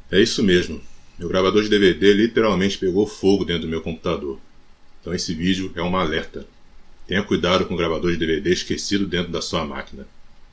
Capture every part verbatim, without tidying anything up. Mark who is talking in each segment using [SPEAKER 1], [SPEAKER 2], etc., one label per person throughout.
[SPEAKER 1] É isso mesmo, meu gravador de D V D literalmente pegou fogo dentro do meu computador. Então esse vídeo é um alerta. Tenha cuidado com o gravador de D V D esquecido dentro da sua máquina.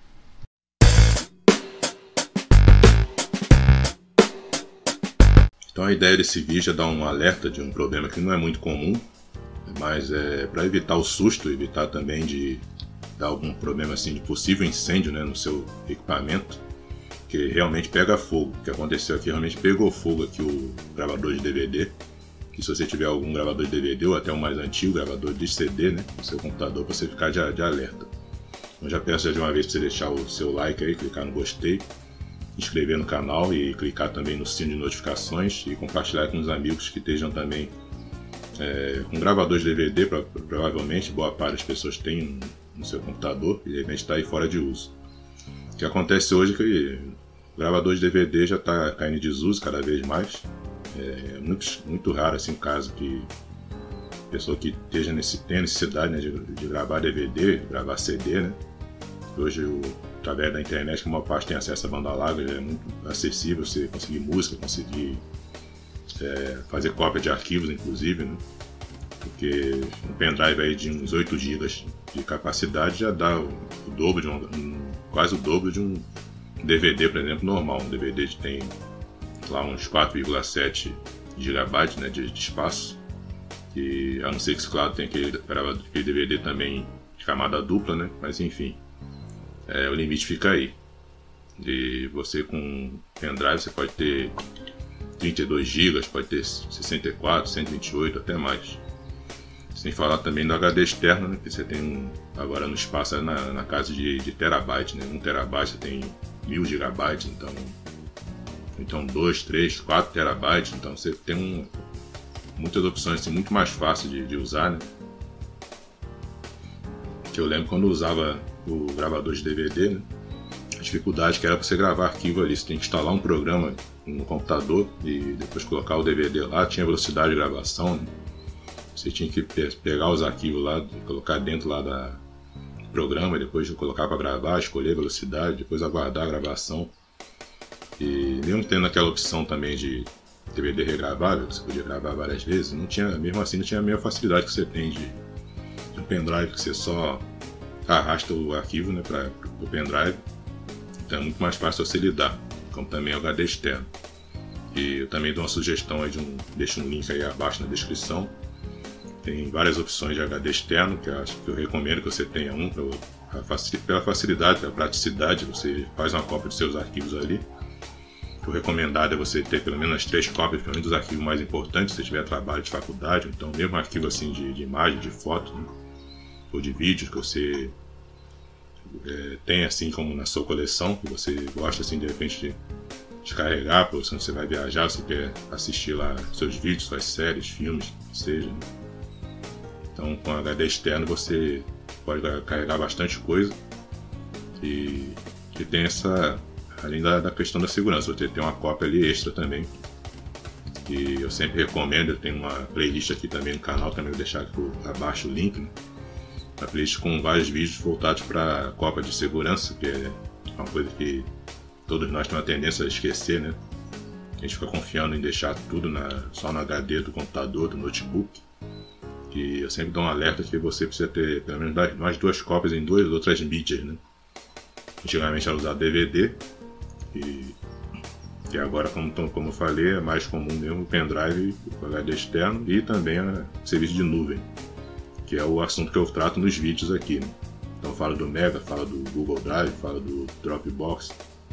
[SPEAKER 1] Então a ideia desse vídeo é dar um alerta de um problema que não é muito comum, mas é para evitar o susto, evitar também de dar algum problema assim de possível incêndio, né, no seu equipamento, que realmente pega fogo. O que aconteceu aqui realmente pegou fogo aqui o gravador de D V D. Que se você tiver algum gravador de D V D ou até um mais antigo, gravador de C D, né, no seu computador, para você ficar de, de alerta. Eu já peço já de uma vez para você deixar o seu like aí, clicar no gostei, inscrever no canal e clicar também no sino de notificações e compartilhar com os amigos que estejam também é, com gravador de D V D. Pra, provavelmente boa parte das pessoas tem no seu computador e de repente está aí fora de uso. O que acontece hoje é que o gravador de D V D já está caindo em desuso cada vez mais. É muito, muito raro assim, um caso que a pessoa que esteja nesse, tenha necessidade, né, de, de gravar D V D, gravar C D, né? Hoje, o, através da internet, que a maior parte tem acesso à banda larga, é muito acessível você conseguir música, conseguir é, fazer cópia de arquivos, inclusive, né? Porque um pendrive aí de uns oito gigas de capacidade já dá o, o dobro de um, um, quase o dobro de um D V D, por exemplo, normal. Um D V D que tem lá uns quatro vírgula sete gigabytes, né, de, de espaço, e a não ser que, claro, tem aquele, aquele D V D também de camada dupla, né, mas enfim, é, o limite fica aí. E você com pendrive você pode ter trinta e dois gigas, pode ter sessenta e quatro, cento e vinte e oito, até mais. Sem falar também do H D externo, né, que você tem um, agora no espaço é na, na casa de, de terabyte, né, um terabyte você tem mil gigabytes, então então dois, três, quatro terabytes, então você tem um, muitas opções assim, muito mais fácil de, de usar, né? Que eu lembro quando eu usava o gravador de D V D, né? A dificuldade que era para você gravar arquivo ali, você tem que instalar um programa no computador e depois colocar o D V D lá, tinha velocidade de gravação, né? Você tinha que pe pegar os arquivos lá, colocar dentro lá da do programa, e depois colocar para gravar, escolher a velocidade, depois aguardar a gravação. E mesmo tendo aquela opção também de D V D regravável, que você podia gravar várias vezes, não tinha, mesmo assim não tinha a mesma facilidade que você tem de, de um pendrive, que você só arrasta o arquivo, né, para o pendrive. Então é muito mais fácil você lidar, como também é o H D externo. E eu também dou uma sugestão aí de um, deixo um link aí abaixo na descrição. Tem várias opções de H D externo, que eu acho que eu recomendo que você tenha um, pela facilidade, pela praticidade, você faz uma cópia dos seus arquivos ali. O recomendado é você ter pelo menos as três cópias, pelo menos dos arquivos mais importantes, se tiver trabalho de faculdade, então mesmo arquivo assim de, de imagem, de foto, né, ou de vídeos que você é, tem assim como na sua coleção, que você gosta assim de repente de descarregar, porque se você vai viajar, você quer assistir lá seus vídeos, suas séries, filmes, que seja, né? Então com H D externo você pode carregar bastante coisa e, e tem essa... Além da, da questão da segurança, você tem uma cópia ali extra também. E eu sempre recomendo, eu tenho uma playlist aqui também no canal, também vou deixar aqui por abaixo o link, né? Uma playlist com vários vídeos voltados para cópia de segurança, que é uma coisa que todos nós temos a tendência a esquecer, né? A gente fica confiando em deixar tudo na, só no H D do computador, do notebook. E eu sempre dou um alerta que você precisa ter pelo menos mais duas cópias em duas outras mídias, né? Antigamente era usar D V D. E, e agora, como, como eu falei, é mais comum mesmo o pendrive, o H D externo e também o serviço de nuvem, que é o assunto que eu trato nos vídeos aqui, né? Então falo do Mega, falo do Google Drive, falo do Dropbox.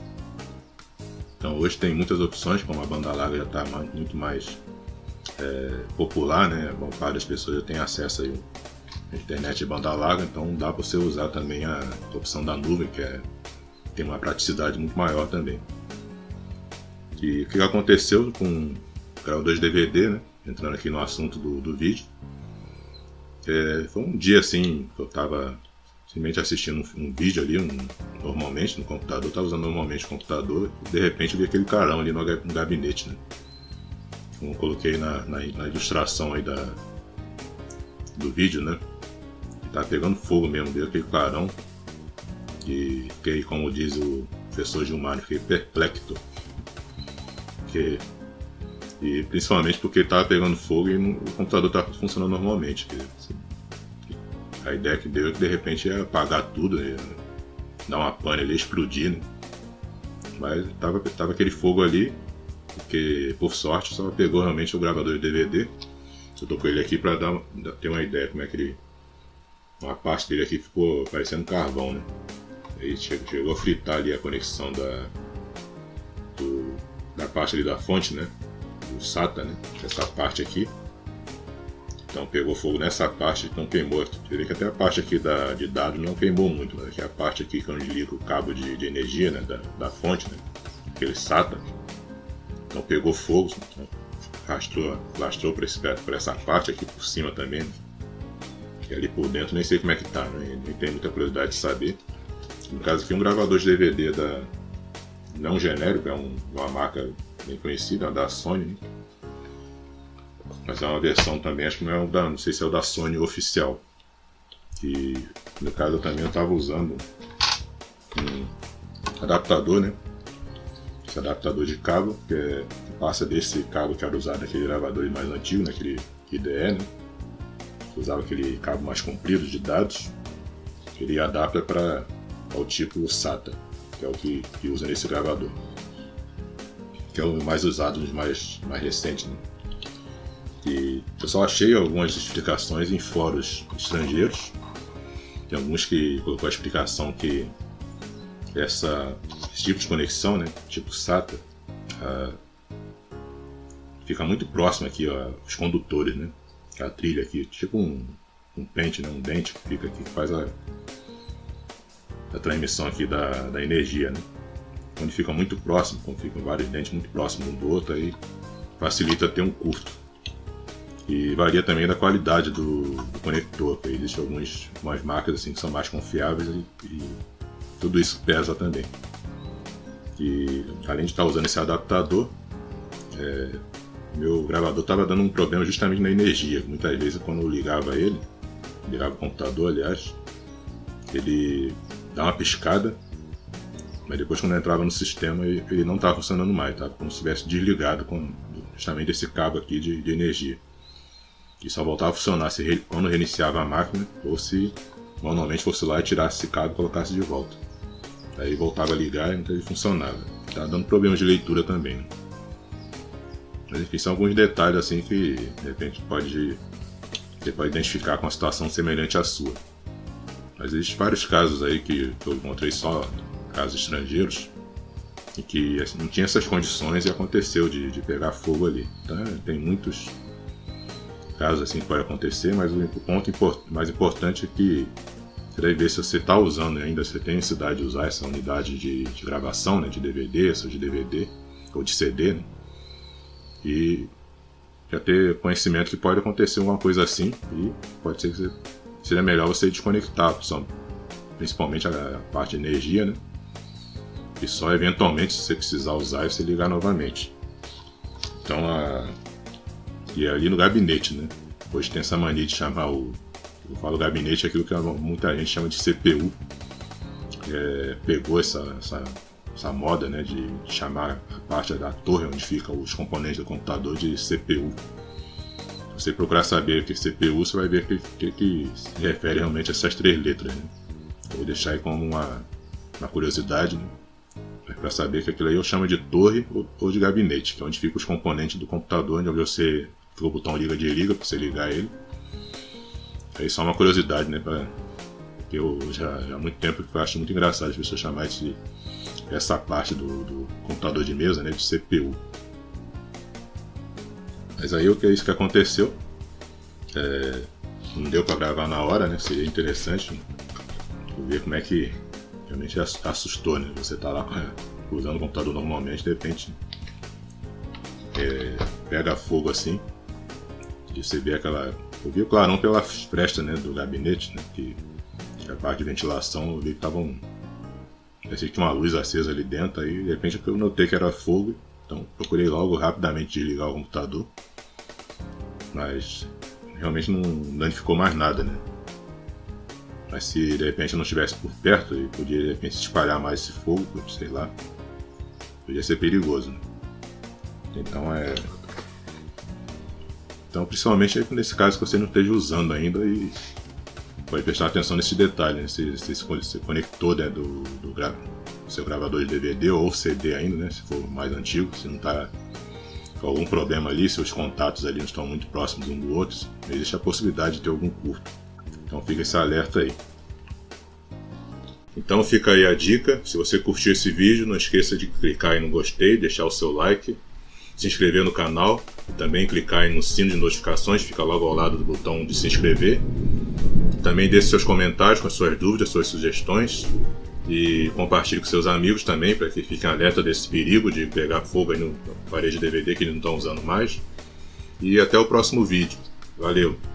[SPEAKER 1] Então hoje tem muitas opções, como a banda larga já está muito mais é, popular, né? A maior parte das pessoas já tem acesso aí à internet de banda larga, então dá para você usar também a opção da nuvem, que é tem uma praticidade muito maior também. E o que aconteceu com o gravador de D V D, né? Entrando aqui no assunto do, do vídeo, é, foi um dia assim que eu estava simplesmente assistindo um, um vídeo ali, um, normalmente no computador, estava usando normalmente o computador, e de repente eu vi aquele carão ali no, no gabinete, né? Como eu coloquei na, na, na ilustração aí da, do vídeo, né? Tá pegando fogo mesmo, deu aquele clarão. E fiquei, como diz o professor Gilmar, fiquei perplexo. porque e principalmente porque estava pegando fogo e o computador estava funcionando normalmente. A ideia que deu é que de repente ia apagar tudo, ia dar uma pane ali, explodir, né? Mas tava, tava aquele fogo ali, porque por sorte só pegou realmente o gravador de D V D. Eu tô com ele aqui para dar, ter uma ideia como é que ele. Uma parte dele aqui ficou parecendo carvão, né? Aí chegou, chegou a fritar ali a conexão da, do, da parte ali da fonte, né? Do SATA, né? Essa parte aqui. Então pegou fogo nessa parte, então queimou. Você vê que até a parte aqui da, de dados não queimou muito, mas aqui é a parte aqui que é onde liga o cabo de, de energia, né? Da, da fonte, né? Aquele SATA. Então pegou fogo, então, Lastrou, lastrou por, esse, por essa parte aqui por cima também, né? E ali por dentro nem sei como é que tá, né? Nem tenho muita curiosidade de saber. No caso aqui um gravador de D V D da. Não genérico, é um, uma marca bem conhecida, da Sony, né? Mas é uma versão também, acho que não é o da. Não sei se é o da Sony oficial. E no caso eu também estava usando um adaptador, né? Esse adaptador de cabo, que é, passa desse cabo que era usado naquele gravador mais antigo, naquele I D E, né? Usava aquele cabo mais comprido de dados. Ele adapta para o tipo SATA, que é o que, que usa nesse gravador, que é o mais usado nos mais, mais recentes, né? E eu só achei algumas explicações em fóruns estrangeiros. Tem alguns que colocou a explicação que essa, esse tipo de conexão, né, tipo SATA, uh, fica muito próximo aqui, ó, os condutores, né, a trilha aqui, tipo um, um pente, né, um dente que fica aqui, que faz a, a transmissão aqui da, da energia, né. Quando fica muito próximo, quando ficam vários dentes muito próximos um do outro, aí facilita ter um curto. E varia também da qualidade do, do conector, porque existem algumas, algumas marcas assim, que são mais confiáveis e, e tudo isso pesa também. E além de estar usando esse adaptador, é, meu gravador estava dando um problema justamente na energia. Muitas vezes quando eu ligava ele, ligava o computador aliás, ele dá uma piscada, mas depois quando eu entrava no sistema ele não estava funcionando mais, estava como se tivesse desligado com justamente esse cabo aqui de, de energia. E só voltava a funcionar se re, quando reiniciava a máquina ou se manualmente fosse lá e tirasse esse cabo e colocasse de volta. Aí voltava a ligar e então ele funcionava. Tá dando problemas de leitura também, né? Mas enfim, são alguns detalhes assim que de repente pode, você pode identificar com uma situação semelhante à sua. Mas existem vários casos aí que, que eu encontrei só casos estrangeiros e que assim, não tinha essas condições e aconteceu de, de pegar fogo ali. Então, tem muitos casos assim que pode acontecer, mas o ponto import, mais importante é que você deve ver se você está usando ainda, se você tem necessidade de usar essa unidade de, de gravação, né, de D V D, ou de D V D, ou de C D, né, e já ter conhecimento que pode acontecer alguma coisa assim, e pode ser que você, seria melhor você desconectar, principalmente a, a parte de energia, né, e só eventualmente, se você precisar usar, você ligar novamente. Então, a e é ali no gabinete, né? Hoje tem essa mania de chamar o... Eu falo gabinete, aquilo que muita gente chama de C P U. É, pegou essa, essa, essa moda, né, de chamar a parte da torre onde ficam os componentes do computador de C P U. Se você procurar saber o que é C P U, você vai ver que, que, que se refere realmente a essas três letras, né? Eu vou deixar aí como uma, uma curiosidade, né? Para saber que aquilo aí eu chamo de torre ou, ou de gabinete, que é onde ficam os componentes do computador, onde você o botão liga de liga para você ligar ele. Aí só uma curiosidade, né? Pra, porque eu já, já há muito tempo que eu acho muito engraçado as pessoas chamarem de, essa parte do, do computador de mesa, né, de C P U. Mas aí o que é isso que aconteceu? É, não deu para gravar na hora, né? Seria interessante ver como é que realmente assustou, né? Você tá lá usando o computador normalmente, de repente é, pega fogo assim. E você vê aquela... Eu vi o clarão pela fresta, né, do gabinete, né, que, que a parte de ventilação, eu vi que tava um... parecia que tinha uma luz acesa ali dentro, aí de repente eu notei que era fogo, então procurei logo rapidamente desligar o computador, mas realmente não danificou mais nada, né. Mas se de repente eu não estivesse por perto, e podia de repente espalhar mais esse fogo, sei lá, podia ser perigoso, né? Então é... Então principalmente nesse caso que você não esteja usando ainda, e pode prestar atenção nesse detalhe, né? Se você conectou, né, do, do gra... seu gravador de D V D ou C D ainda, né? Se for mais antigo, se não está com algum problema ali, seus contatos ali não estão muito próximos um do outro, existe a possibilidade de ter algum curto. Então fica esse alerta aí. Então fica aí a dica. Se você curtiu esse vídeo, não esqueça de clicar aí no gostei, deixar o seu like, se inscrever no canal e também clicar aí no sino de notificações, fica logo ao lado do botão de se inscrever. Também deixe seus comentários com as suas dúvidas, suas sugestões, e compartilhe com seus amigos também, para que fiquem alerta desse perigo de pegar fogo aí no aparelho de D V D que eles não estão usando mais. E até o próximo vídeo. Valeu!